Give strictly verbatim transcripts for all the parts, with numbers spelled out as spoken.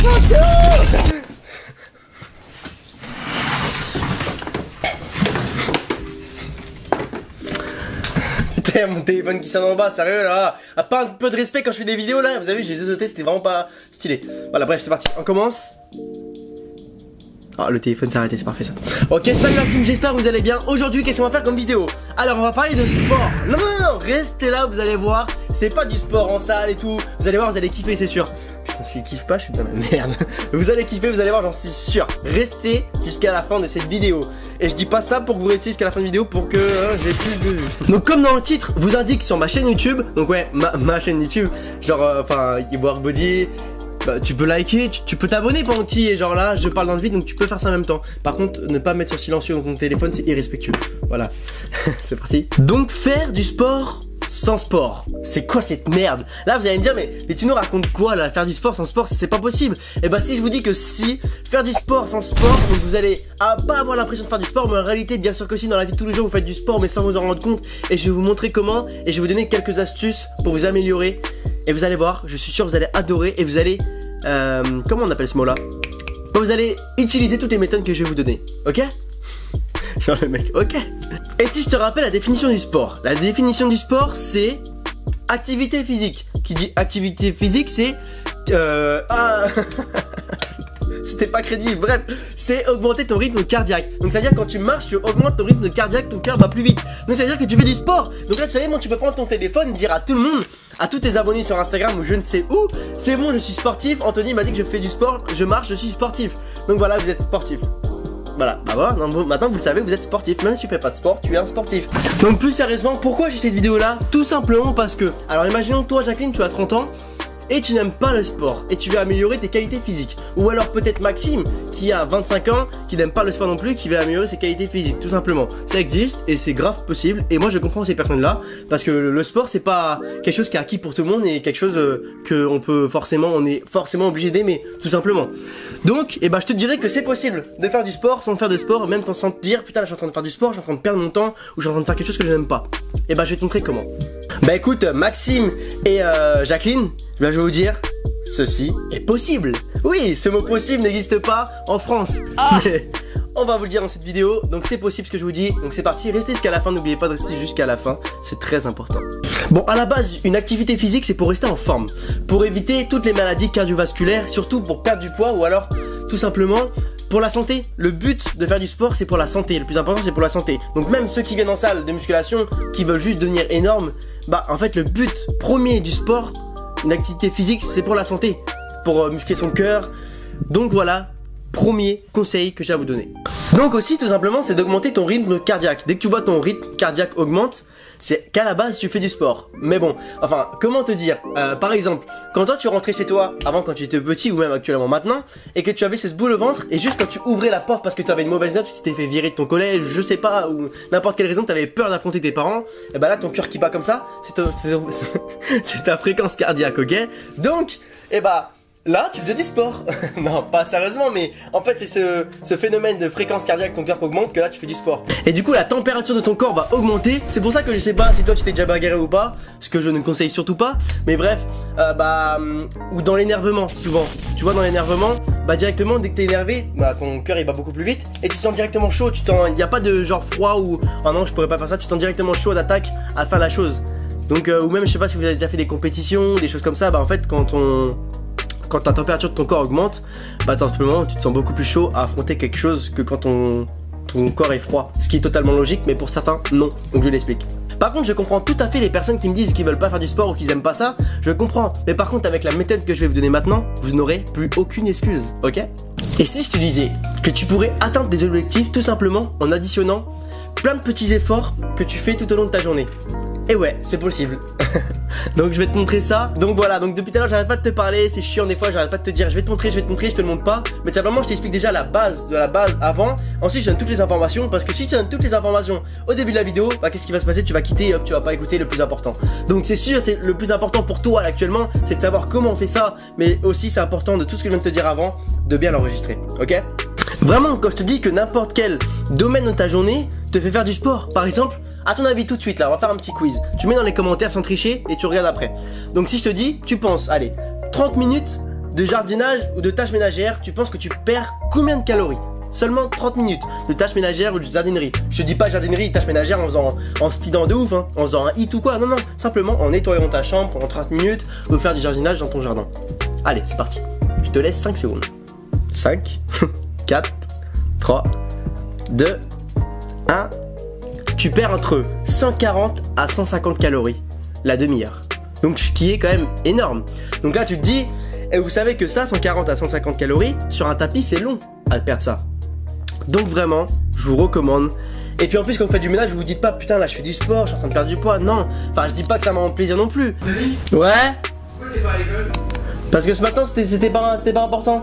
Putain, mon téléphone qui sonne en bas, sérieux là. A pas un peu de respect quand je fais des vidéos là. Vous avez vu, j'ai zioté, c'était vraiment pas stylé. Voilà, bref, c'est parti, on commence. Ah, le téléphone s'est arrêté, c'est parfait ça. Ok, salut la team, j'espère que vous allez bien. Aujourd'hui, qu'est-ce qu'on va faire comme vidéo? Alors, on va parler de sport. Non, non, non, restez là, vous allez voir. C'est pas du sport en salle et tout. Vous allez voir, vous allez kiffer, c'est sûr. Putain, s'il kiffe pas, je suis dans la merde. Vous allez kiffer, vous allez voir, j'en suis sûr. Restez jusqu'à la fin de cette vidéo. Et je dis pas ça pour que vous restiez jusqu'à la fin de vidéo pour que euh, j'ai plus de vues. Donc, comme dans le titre vous indique sur ma chaîne YouTube, donc ouais, ma, ma chaîne YouTube, genre, enfin, euh, Workbody. Bah, tu peux liker, tu, tu peux t'abonner pendant que tu y es, genre là je parle dans le vide donc tu peux faire ça en même temps. Par contre ne pas mettre sur silencieux dans ton téléphone, c'est irrespectueux. Voilà. C'est parti. Donc faire du sport sans sport, c'est quoi cette merde? Là vous allez me dire mais, mais tu nous racontes quoi là? Faire du sport sans sport c'est pas possible. Et bah si je vous dis que si, faire du sport sans sport, donc vous allez ah, pas avoir l'impression de faire du sport, mais en réalité bien sûr que si, dans la vie de tous les jours vous faites du sport mais sans vous en rendre compte. Et je vais vous montrer comment, et je vais vous donner quelques astuces pour vous améliorer. Et vous allez voir, je suis sûr vous allez adorer et vous allez, euh, comment on appelle ce mot là? Vous allez utiliser toutes les méthodes que je vais vous donner, ok? Genre le mec, ok. Et si je te rappelle la définition du sport? La définition du sport c'est activité physique. Qui dit activité physique c'est, euh, ah c'était pas crédible, bref, c'est augmenter ton rythme cardiaque. Donc ça veut dire quand tu marches, tu augmentes ton rythme cardiaque, ton cœur va plus vite. Donc ça veut dire que tu fais du sport. Donc là tu savais, bon, tu peux prendre ton téléphone, dire à tout le monde, à tous tes abonnés sur Instagram ou je ne sais où, c'est bon, je suis sportif, Anthony m'a dit que je fais du sport, je marche, je suis sportif. Donc voilà, vous êtes sportif. Voilà, bah voilà, non, maintenant vous savez que vous êtes sportif. Même si tu fais pas de sport, tu es un sportif. Donc plus sérieusement, pourquoi j'ai cette vidéo là? Tout simplement parce que, alors imaginons toi Jacqueline, tu as trente ans et tu n'aimes pas le sport et tu veux améliorer tes qualités physiques. Ou alors peut-être Maxime qui a vingt-cinq ans, qui n'aime pas le sport non plus, qui veut améliorer ses qualités physiques, tout simplement. Ça existe et c'est grave possible et moi je comprends ces personnes là parce que le sport c'est pas quelque chose qui est acquis pour tout le monde et quelque chose euh, que on peut forcément, on est forcément obligé d'aimer, tout simplement. Donc, et eh bah je te dirais que c'est possible de faire du sport sans faire de sport, même sans te dire putain là je suis en train de faire du sport, je suis en train de perdre mon temps ou je suis en train de faire quelque chose que je n'aime pas. Et bah je vais te montrer comment. Bah écoute, Maxime et euh, Jacqueline, bah, je vais vous dire, ceci est possible. Oui, ce mot possible n'existe pas en France. Ah. Mais on va vous le dire dans cette vidéo, donc c'est possible ce que je vous dis. Donc c'est parti, restez jusqu'à la fin, n'oubliez pas de rester jusqu'à la fin, c'est très important. Bon, à la base, une activité physique c'est pour rester en forme, pour éviter toutes les maladies cardiovasculaires, surtout pour perdre du poids ou alors tout simplement pour la santé. Le but de faire du sport c'est pour la santé, le plus important c'est pour la santé. Donc même ceux qui viennent en salle de musculation, qui veulent juste devenir énormes, bah en fait le but premier du sport, une activité physique c'est pour la santé, pour euh, muscler son cœur. Donc voilà, premier conseil que j'ai à vous donner. Donc aussi tout simplement c'est d'augmenter ton rythme cardiaque. Dès que tu vois ton rythme cardiaque augmente, c'est qu'à la base tu fais du sport. Mais bon, enfin comment te dire, euh, par exemple quand toi tu rentrais chez toi, avant quand tu étais petit ou même actuellement maintenant, et que tu avais cette boule au ventre, et juste quand tu ouvrais la porte parce que tu avais une mauvaise note, tu t'es fait virer de ton collège, je sais pas, ou n'importe quelle raison, tu avais peur d'affronter tes parents, et bah là ton cœur qui bat comme ça, c'est ta fréquence cardiaque, ok? Donc, et bah là, tu faisais du sport. Non, pas sérieusement, mais en fait, c'est ce, ce phénomène de fréquence cardiaque, ton cœur qui augmente, que là, tu fais du sport. Et du coup, la température de ton corps va augmenter. C'est pour ça que je sais pas si toi, tu t'es déjà bagarré ou pas, ce que je ne conseille surtout pas. Mais bref, euh, bah, ou dans l'énervement, souvent. Tu vois, dans l'énervement, bah, directement, dès que t'es énervé, bah, ton cœur, il bat beaucoup plus vite. Et tu te sens directement chaud. Tu t'en, il n'y a pas de genre froid ou, oh non, je pourrais pas faire ça. Tu te sens directement chaud d'attaque à faire la chose. Donc, euh, ou même, je sais pas si vous avez déjà fait des compétitions, des choses comme ça. Bah, en fait, quand on. Quand ta température de ton corps augmente, bah tout simplement tu te sens beaucoup plus chaud à affronter quelque chose que quand ton, ton corps est froid. Ce qui est totalement logique, mais pour certains, non. Donc je l'explique. Par contre, je comprends tout à fait les personnes qui me disent qu'ils veulent pas faire du sport ou qu'ils aiment pas ça. Je comprends. Mais par contre, avec la méthode que je vais vous donner maintenant, vous n'aurez plus aucune excuse, ok? Et si je te disais que tu pourrais atteindre des objectifs tout simplement en additionnant plein de petits efforts que tu fais tout au long de ta journée? Et ouais, c'est possible. Donc je vais te montrer ça. Donc voilà, donc depuis tout à l'heure j'arrête pas de te parler, c'est chiant des fois, j'arrête pas de te dire je vais te montrer, je vais te montrer, je te le montre pas. Mais simplement je t'explique déjà la base de la base avant. Ensuite je donne toutes les informations, parce que si je te donne toutes les informations au début de la vidéo, bah qu'est-ce qui va se passer? Tu vas quitter, hop, tu vas pas écouter le plus important. Donc c'est sûr, c'est le plus important pour toi actuellement, c'est de savoir comment on fait ça. Mais aussi c'est important de tout ce que je viens de te dire avant, de bien l'enregistrer, ok? Vraiment, quand je te dis que n'importe quel domaine de ta journée te fait faire du sport, par exemple, à ton avis tout de suite là, on va faire un petit quiz. Tu mets dans les commentaires sans tricher et tu regardes après. Donc si je te dis, tu penses, allez, trente minutes de jardinage ou de tâches ménagères, tu penses que tu perds combien de calories? Seulement trente minutes de tâches ménagères ou de jardinerie. Je te dis pas jardinerie et tâches ménagères en faisant en speedant de ouf, hein, en faisant un hit ou quoi. Non, non, simplement en nettoyant ta chambre pendant trente minutes ou faire du jardinage dans ton jardin. Allez, c'est parti. Je te laisse cinq secondes. cinq, quatre, trois, deux, un. Tu perds entre cent quarante à cent cinquante calories la demi-heure. Donc, ce qui est quand même énorme. Donc là, tu te dis, et vous savez que ça, cent quarante à cent cinquante calories, sur un tapis, c'est long à perdre ça. Donc vraiment, je vous recommande. Et puis en plus, quand vous faites du ménage, vous vous dites pas putain là je fais du sport, je suis en train de perdre du poids. Non, enfin je dis pas que ça m'a rend plaisir non plus. Salut. Ouais. Pourquoi t'es pas à l'école? Parce que ce matin c'était pas, pas important.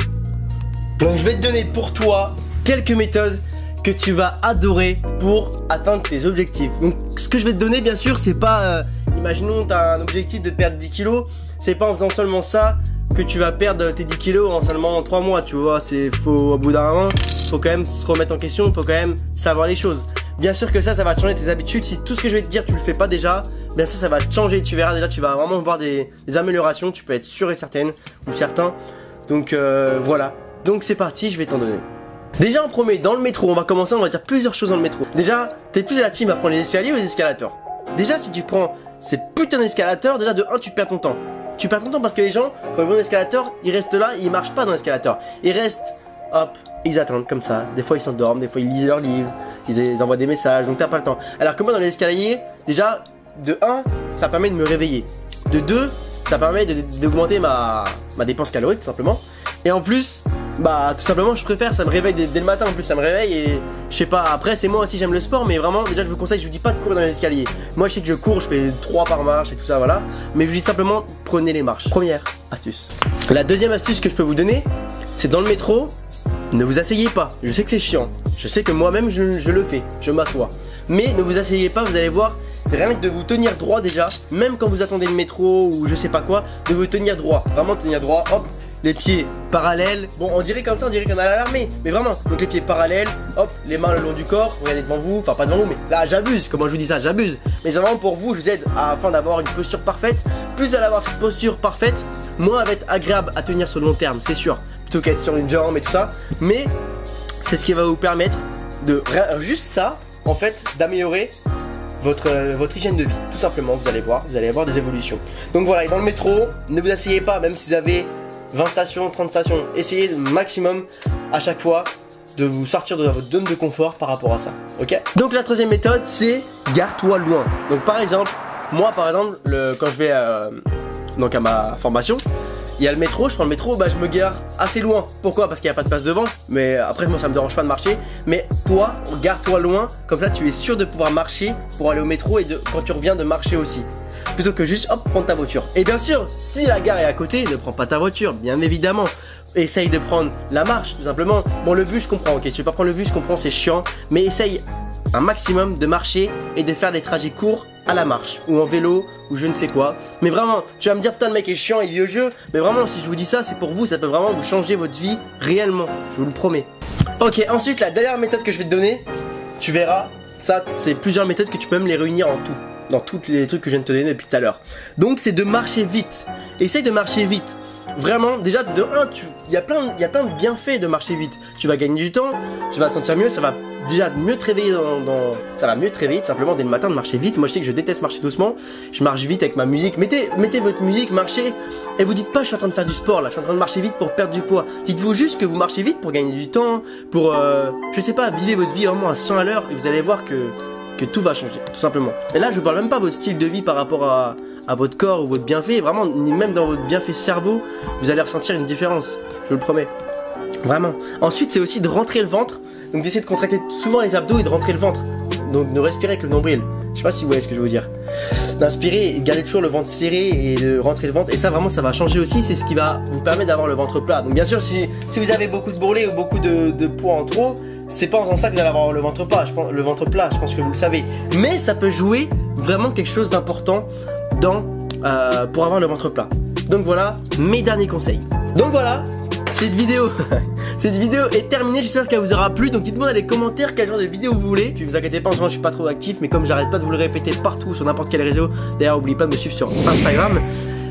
Donc je vais te donner pour toi quelques méthodes que tu vas adorer pour atteindre tes objectifs. Donc ce que je vais te donner bien sûr c'est pas euh, imaginons t'as un objectif de perdre dix kilos. C'est pas en faisant seulement ça que tu vas perdre tes dix kilos en seulement trois mois, tu vois. C'est faut, au bout d'un moment, faut quand même se remettre en question, faut quand même savoir les choses. Bien sûr que ça, ça va te changer tes habitudes. Si tout ce que je vais te dire, tu le fais pas déjà, bien sûr, ça va te changer. Tu verras déjà, tu vas vraiment voir des, des améliorations. Tu peux être sûr et certaine ou certain. Donc euh, voilà. Donc c'est parti, je vais t'en donner. Déjà en premier, dans le métro, on va commencer, on va dire plusieurs choses dans le métro. Déjà, t'es plus à la team à prendre les escaliers ou les escalators. Déjà, si tu prends ces putains d'escalators, déjà de un, tu perds ton temps. Tu perds ton temps parce que les gens, quand ils vont dans l'escalator, ils restent là, ils marchent pas dans l'escalator. Ils restent, hop, ils attendent comme ça. Des fois ils s'endorment, des fois ils lisent leurs livres, ils, ils envoient des messages, donc t'as pas le temps. Alors que moi dans les escaliers, déjà, de un, ça permet de me réveiller. De deux, ça permet d'augmenter ma, ma dépense calorique tout simplement. Et en plus, bah tout simplement je préfère, ça me réveille dès, dès le matin en plus, ça me réveille et je sais pas, après c'est moi aussi j'aime le sport, mais vraiment déjà je vous conseille, je vous dis pas de courir dans les escaliers. Moi je sais que je cours, je fais trois par marche et tout ça, voilà. Mais je vous dis simplement prenez les marches. Première astuce. La deuxième astuce que je peux vous donner, c'est dans le métro, ne vous asseyez pas. Je sais que c'est chiant, je sais que moi-même je, je le fais, je m'assois. Mais ne vous asseyez pas, vous allez voir, rien que de vous tenir droit déjà, même quand vous attendez le métro ou je sais pas quoi, de vous tenir droit, vraiment tenir droit, hop. Les pieds parallèles, bon on dirait comme ça, on dirait qu'on a l'alarmé, mais vraiment, donc les pieds parallèles, hop, les mains le long du corps, regardez devant vous, enfin pas devant vous, mais là j'abuse, comment je vous dis ça, j'abuse, mais c'est vraiment pour vous, je vous aide à, afin d'avoir une posture parfaite, plus d'aller avoir cette posture parfaite, moins elle va être agréable à tenir sur le long terme, c'est sûr, plutôt qu'être sur une jambe et tout ça, mais c'est ce qui va vous permettre de, juste ça, en fait, d'améliorer Votre, euh, votre hygiène de vie, tout simplement, vous allez voir, vous allez avoir des évolutions. Donc voilà, et dans le métro, ne vous asseyez pas, même si vous avez vingt stations, trente stations, essayez le maximum à chaque fois de vous sortir de votre zone de confort par rapport à ça, ok? Donc la troisième méthode, c'est gare-toi loin. Donc par exemple, moi par exemple, le, quand je vais euh, donc à ma formation, il y a le métro, je prends le métro, bah je me gare assez loin. Pourquoi? Parce qu'il n'y a pas de place devant, mais après moi ça me dérange pas de marcher. Mais toi, gare-toi loin, comme ça tu es sûr de pouvoir marcher pour aller au métro et de, quand tu reviens de marcher aussi. Plutôt que juste hop prendre ta voiture. Et bien sûr, si la gare est à côté, ne prends pas ta voiture, bien évidemment. Essaye de prendre la marche tout simplement. Bon le bus je comprends, ok, tu veux pas prendre le bus, je comprends, c'est chiant. Mais essaye un maximum de marcher et de faire des trajets courts à la marche ou en vélo ou je ne sais quoi. Mais vraiment, tu vas me dire putain le mec est chiant, il est vieux jeu. Mais vraiment si je vous dis ça, c'est pour vous, ça peut vraiment vous changer votre vie réellement, je vous le promets. Ok, ensuite la dernière méthode que je vais te donner, tu verras, ça c'est plusieurs méthodes que tu peux même les réunir en tout. Dans tous les trucs que je viens de te donner depuis tout à l'heure. Donc c'est de marcher vite. Essaye de marcher vite. Vraiment, déjà de un, il y a plein, il y a plein de bienfaits de marcher vite. Tu vas gagner du temps, tu vas te sentir mieux, ça va déjà mieux te réveiller dans, dans, ça va mieux te réveiller tout simplement dès le matin de marcher vite. Moi je sais que je déteste marcher doucement. Je marche vite avec ma musique. Mettez, mettez votre musique, marchez et vous dites pas je suis en train de faire du sport là, je suis en train de marcher vite pour perdre du poids. Dites-vous juste que vous marchez vite pour gagner du temps, pour, euh, je sais pas, vivez votre vie vraiment à cent à l'heure et vous allez voir que que tout va changer, tout simplement. Et là, je vous parle même pas de votre style de vie par rapport à, à votre corps ou votre bienfait. Vraiment, même dans votre bienfait cerveau, vous allez ressentir une différence. Je vous le promets. Vraiment. Ensuite, c'est aussi de rentrer le ventre. Donc, d'essayer de contracter souvent les abdos et de rentrer le ventre. Donc, de respirer avec le nombril. Je sais pas si vous voyez ce que je veux dire. D'inspirer, garder toujours le ventre serré et de rentrer le ventre. Et ça, vraiment, ça va changer aussi. C'est ce qui va vous permettre d'avoir le ventre plat. Donc, bien sûr, si, si vous avez beaucoup de bourrelets ou beaucoup de, de poids en trop, c'est pas en faisant ça que vous allez avoir le ventre plat, je pense, le ventre plat, je pense que vous le savez. Mais ça peut jouer vraiment quelque chose d'important dans euh, pour avoir le ventre plat. Donc voilà mes derniers conseils. Donc voilà, cette vidéo, cette vidéo est terminée. J'espère qu'elle vous aura plu. Donc dites-moi dans les commentaires quel genre de vidéo vous voulez. Puis vous inquiétez pas, en ce moment je suis pas trop actif, mais comme j'arrête pas de vous le répéter partout sur n'importe quel réseau. D'ailleurs, n'oubliez pas de me suivre sur Instagram.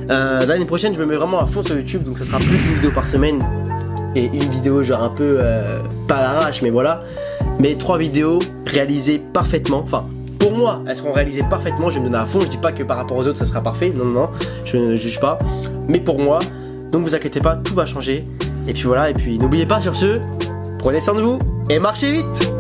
Euh, L'année prochaine, je me mets vraiment à fond sur YouTube, donc ça sera plus d'une vidéo par semaine et une vidéo genre un peu euh, pas à l'arrache, mais voilà. Mais trois vidéos réalisées parfaitement. Enfin, pour moi, elles seront réalisées parfaitement. Je vais me donner à fond. Je dis pas que par rapport aux autres, ça sera parfait. Non, non, non, je ne juge pas. Mais pour moi, donc vous inquiétez pas, tout va changer. Et puis voilà. Et puis n'oubliez pas sur ce, prenez soin de vous et marchez vite.